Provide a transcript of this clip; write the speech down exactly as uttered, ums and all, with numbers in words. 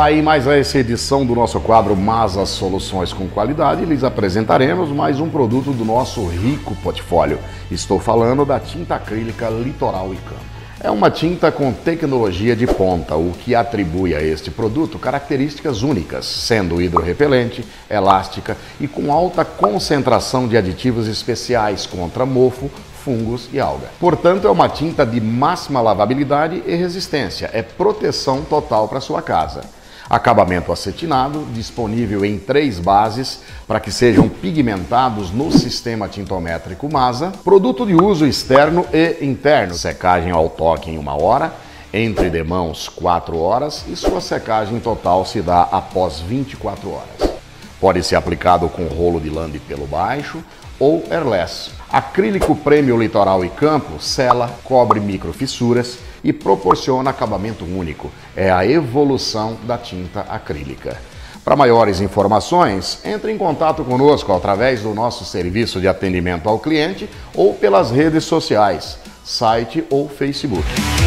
Olá, e mais essa edição do nosso quadro Masa Soluções com Qualidade, lhes apresentaremos mais um produto do nosso rico portfólio. Estou falando da tinta acrílica Litoral e Campo. É uma tinta com tecnologia de ponta, o que atribui a este produto características únicas, sendo hidrorrepelente, elástica e com alta concentração de aditivos especiais contra mofo, fungos e alga. Portanto, é uma tinta de máxima lavabilidade e resistência, é proteção total para sua casa. Acabamento acetinado, disponível em três bases para que sejam pigmentados no sistema tintométrico Masa. Produto de uso externo e interno, secagem ao toque em uma hora, entre demãos quatro horas e sua secagem total se dá após vinte e quatro horas. Pode ser aplicado com rolo de lã de pelo baixo ou airless. Acrílico Premium Litoral e Campo sela, cobre microfissuras e proporciona acabamento único. É a evolução da tinta acrílica. Para maiores informações, entre em contato conosco através do nosso serviço de atendimento ao cliente ou pelas redes sociais, site ou Facebook.